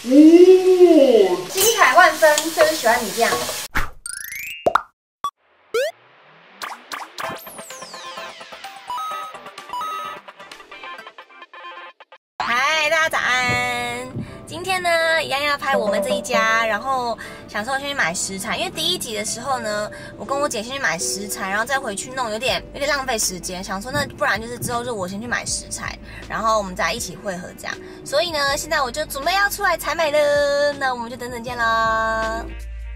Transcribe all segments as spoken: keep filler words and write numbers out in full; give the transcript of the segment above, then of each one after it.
哦，精彩万分，就是喜欢你这样。嗨，大家早安！今天呢，一样要拍我们这一家，然后想说先去买食材，因为第一集的时候呢，我跟我姐先去买食材，然后再回去弄，有点有点浪费时间。想说那不然就是之后就我先去买食材，然后我们再一起汇合这样。所以呢，现在我就准备要出来采买了，那我们就等等见啦。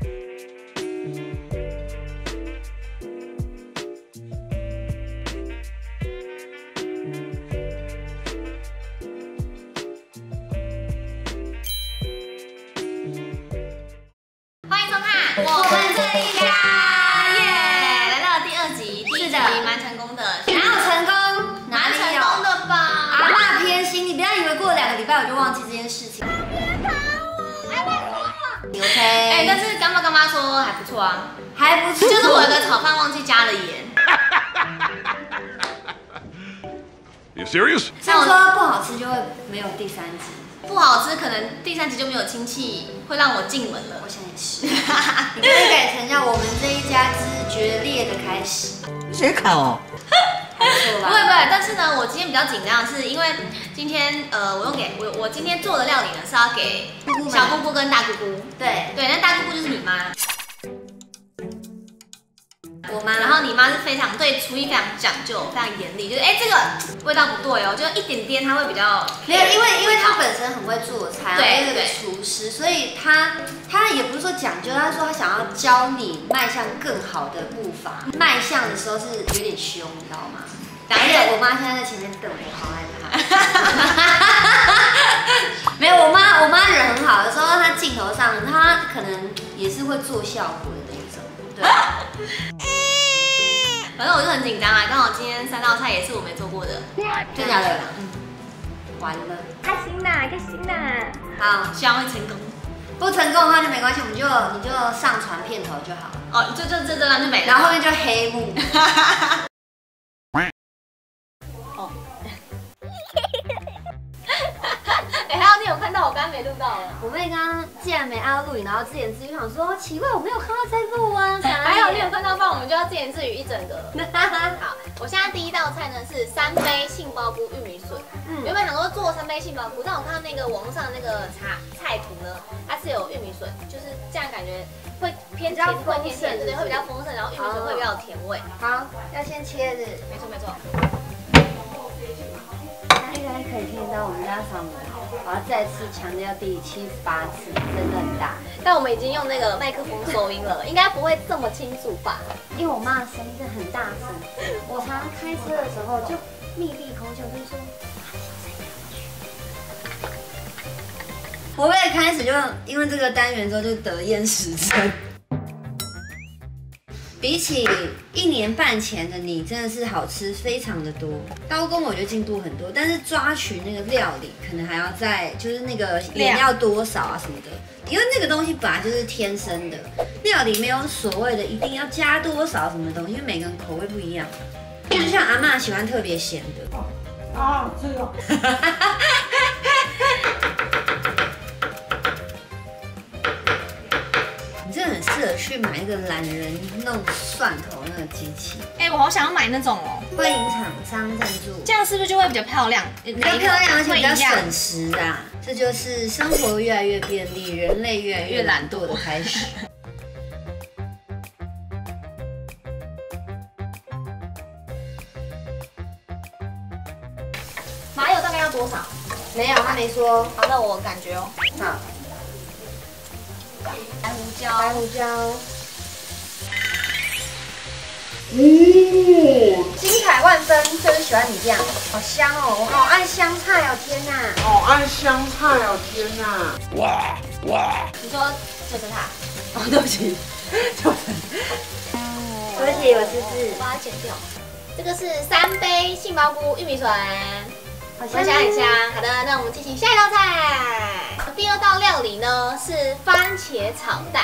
我们这一家耶，来到了第二集，第一集蛮成功的， 哪有成功？ 蛮成功的吧？ 阿嬷偏心，你不要以为过了两个礼拜我就忘记这件事情。 别打我！哎，别 OK。 哎，但是干妈干妈说还不错啊， 还不错。 就是我的炒饭忘记加了盐。 You serious？ 这样说不好吃就会没有第三集。 不好吃，可能第三集就没有亲戚会让我进门了。我想也是， 你可以改成叫我们这一家之决裂的开始。 谁砍哦？ 不会不会，但是呢，我今天比较紧张的是，因为今天呃，我用给我我今天做的料理呢是要给小姑姑跟大姑姑。对对，那大姑姑就是你妈。 我妈， 然后你妈是非常对厨艺非常讲究，非常严厉，就是哎这个味道不对哦，就一点点她会比较没有，因为因为她本身很会做菜， 对是个厨师，所以她她也不是说讲究，她说她想要教你迈向更好的步伐，迈向的时候是有点凶，你知道吗？而且我妈现在在前面瞪我，好害怕。没有，我妈我妈人很好，有时候她镜头上她可能也是会做效果的那种，对。 反正我就很紧张啊，刚好今天三道菜也是我没做过的， 真的假的？嗯，完了， 开心啦，开心啦！ 好， 希望会成功。 不成功的话就没关系，我们就你就上传片头就好了。 哦，就就这这样就没了， 然后后面就黑幕。 哦。哎，还好你有看到我刚刚没录到了。 我妹刚刚既然没按到录影，然后自言自语想说奇怪，我没有看到在录啊。 还好你有看到，不然我们就要自言自语一整个。好，我现在第一道菜呢是三杯杏鲍菇玉米笋。嗯，原本想说做三杯杏鲍菇，但我看到那个网络上的那个茶菜图呢，它是有玉米笋，就是这样感觉会偏甜，会甜甜，对，会比较丰盛，然后玉米笋会比较有甜味。 好，要先切的， 没错没错。 大家可以听到我们家嗓门，我要再次强调第七十八次，真的很大。 但我们已经用那个麦克风收音了，应该不会这么清楚吧？ 因为我妈的声音真的很大声，我常常开车的时候就密闭空间，我就说。我为了开始就因为这个单元之后就得厌食症。比起一年半前的你，真的是好吃非常的多。刀工我觉得进步很多，但是抓取那个料理可能还要再就是那个盐要多少啊什么的，因为那个东西本来就是天生的，料理没有所谓的一定要加多少什么东西，因为每个人口味不一样。就像阿嬷喜欢特别咸的。啊，这个。你真的很适合去买一个懒人弄蒜头那个机器。 哎、欸，我好想要买那种哦。 欢迎厂商赞助， 这样是不是就会比较漂亮？ 比较漂亮，而且比较省时啊。这就是生活越来越便利，人类越来越懒惰的开始。 麻油大概要多少？ 没有，他没说。 好，那我感觉哦。 好。 白胡椒， 白胡椒。 哦， 精彩万分，就是喜欢你这样，好香哦，我好爱香菜哦，天哪！ 好爱香菜哦，天哪！哇哇！你说就是它？哦，对不起，就是。 对不起，我失智。 把它剪掉。这个是三杯杏鲍菇玉米笋。 好香， 很香。好的，那我们进行下一道菜。第二道料理呢是番茄炒蛋。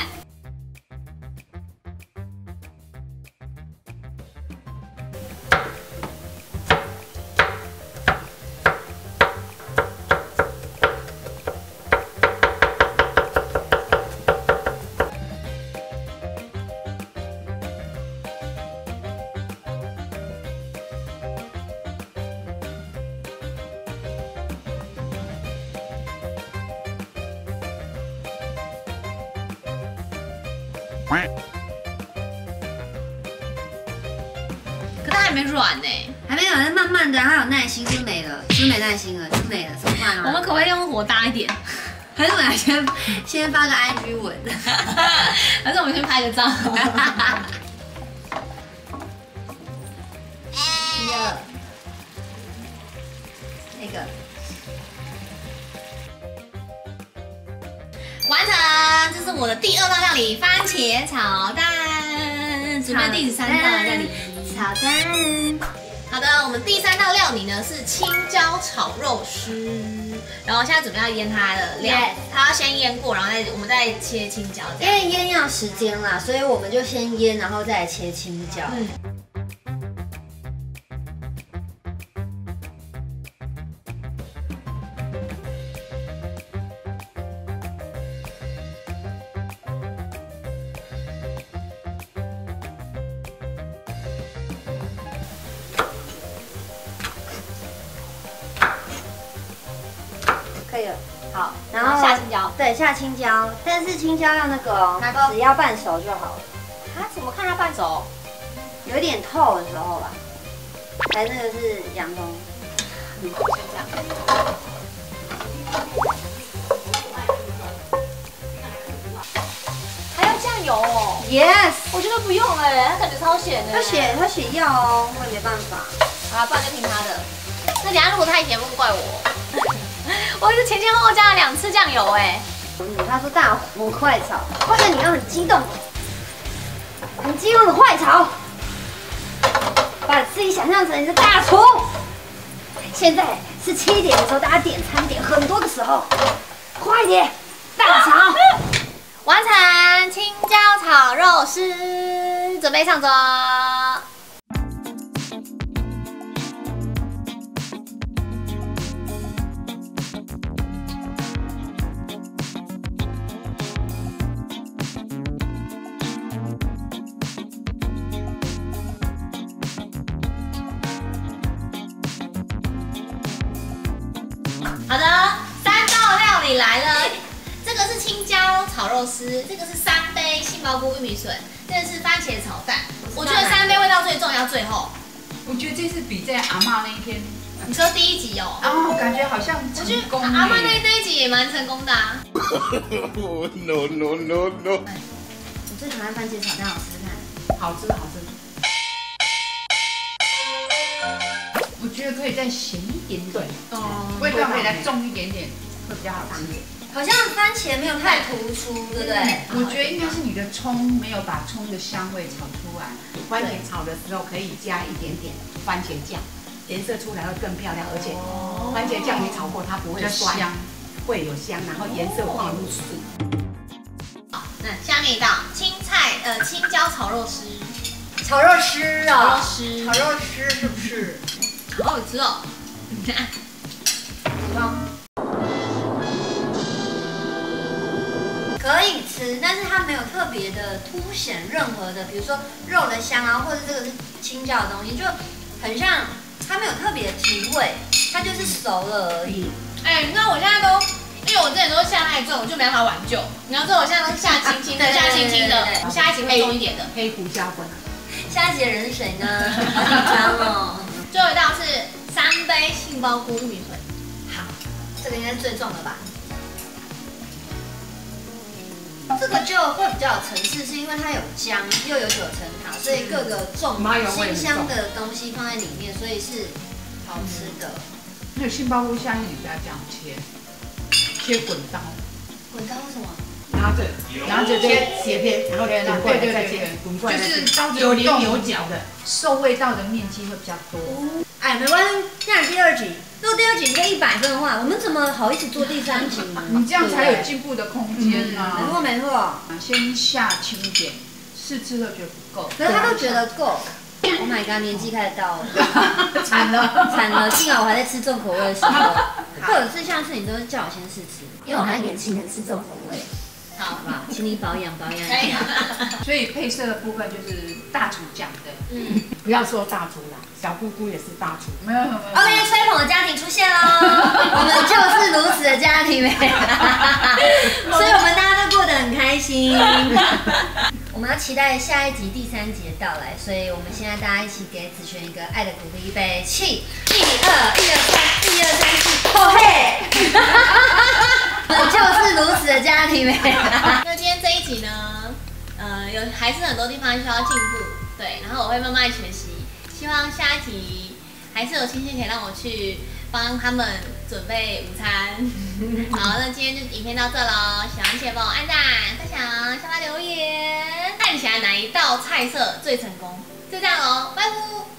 可它还没软呢， 还没有，慢慢的，它有耐心就没了，就没耐心了，就没了，怎么办啊？ 我们可不可以用火大一点？ 还是我们先先发个 I G 文， 还是我们先拍个照？ 第二，那个完成，这是我的第二道料理——番茄炒蛋。准备第三道料理—— 炒蛋。 好的，我们第三道料理呢是青椒炒肉丝，然后现在准备要腌它的料， Yes 它要先腌过，然后再我们再切青椒这因样。 为腌要时间啦，所以我们就先腌，然后再来切青椒。 嗯。 可以了，好，然然后后下青椒。 对，下青椒，但是青椒要那个哦哪个只要半熟就好了， 啊？怎么看它半熟？ 有点透的时候吧。还那个是洋葱， 嗯，先这样。还要酱油哦？ Yes， 我觉得不用哎，它感觉超咸的。 他写他写要哦，我也没办法。 好了，不然就听他的。那等下如果太咸，不怪我。我是前前后后加了两次酱油哎。 嗯，他说大火快炒，或者你要很激动，很激动的快炒，把自己想象成你是大厨。现在是七点的时候，大家点餐点很多的时候，快点大炒。 完成青椒炒肉丝，准备上桌。好的，三道料理来了。这个是青椒炒肉丝，这个是三杯杏鲍菇玉米笋，这个是番茄炒蛋。我觉得三杯味道最重，要最后。 我觉得这次比在阿嬷那一天， 你说第一集哦？ 哦，感觉好像我觉得成功阿妈那耶。 那一集也蛮成功的啊。 Oh, no, no, no, no. 我最喜欢番茄炒蛋，好吃看。 好吃好吃。我觉得可以再咸一点点， 哦味道可以再重一点点，会比较好吃。 好像番茄没有太突出，对不对？ 我觉得应该是你的葱没有把葱的香味炒出来。 番茄炒的时候可以加一点点番茄酱，颜色出来会更漂亮，而且番茄酱你炒过它不会比较酸， 香。 会有香，然后颜色会入素。 好，那下面一道青菜呃青椒炒肉丝， 炒肉丝炒肉哦， 丝， 炒肉丝是不是？ 好好吃哦。 可以吃，但是它没有特别的凸显任何的，比如说肉的香啊，或者这个是青椒的东西，就很像它没有特别的提味，它就是熟了而已。 哎、你知道我现在都，因为我之前都下太重，我就没办法挽救。你要知道我现在都下轻轻的， 对对对下轻轻的对对对， 我下一集会重一点的。 黑胡椒粉， 下一集的人是谁呢？好紧张哦。 最后一道是三杯杏鲍菇玉米笋。 好，这个应该是最重的吧？这个就会比较有层次，是因为它有姜，又有九层塔，所以各个重麻油味很辛重香的东西放在里面，所以是好吃的。 那个杏鲍菇下去你不要这样切，切滚刀， 滚刀是什么？ 拿着拿着这切斜边，然后对滚过来对对再切对对， 滚过来再切， 就是刀子有有动棱有角的。 受味道的面积会比较多。 哎，没关系，现在第二集，如果第二集你可以一百分的话，我们怎么好意思做第三集呢？ 你这样才有对进步的空间没啊！ 错没错， 先下轻点，试吃都觉得不够， 可是他都觉得够。Oh my god， 年纪开始到了， 惨了。 惨了！幸好我还在吃重口味的时候，或者是下次你都叫我先试吃，因为我还年轻人吃重口味， 好好不好？请你保养保养可以一下。 所以配色的部分就是大厨讲的， 嗯， 不要说大厨啦，小姑姑也是大厨。 没有没有没有。 OK， 吹捧的家庭出现喽，我们就是如此的家庭，所以我们大家都过得很开心。 我们要期待下一集第三集的到来，所以我们现在大家一起给子璇一个爱的鼓励，预备起，一二一二三，一二三四，吼嘿！就是如此的家庭美。 那今天这一集呢，呃，有还是很多地方需要进步，对，然后我会慢慢学习，希望下一集还是有亲戚可以让我去帮他们准备午餐。好，那今天就影片到这喽，喜欢记得帮我按赞、分享、下方留言，看起来哪一道菜色最成功？就这样喽，拜拜。